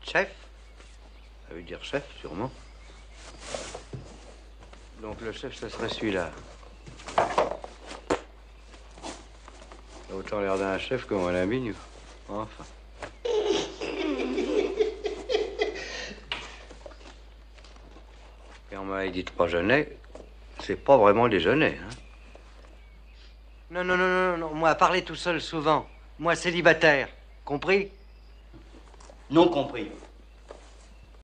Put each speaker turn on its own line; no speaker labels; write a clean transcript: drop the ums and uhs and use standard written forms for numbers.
Chef? Ça veut dire chef, sûrement. Donc le chef, ce serait celui-là. Il a autant l'air d'un chef que mon ami. Enfin. Et on m'a dit de pas jeûner. C'est pas vraiment déjeuner, hein. Non, non, non, non, non. Moi, parler tout seul souvent. Moi, célibataire. Compris?
Non compris.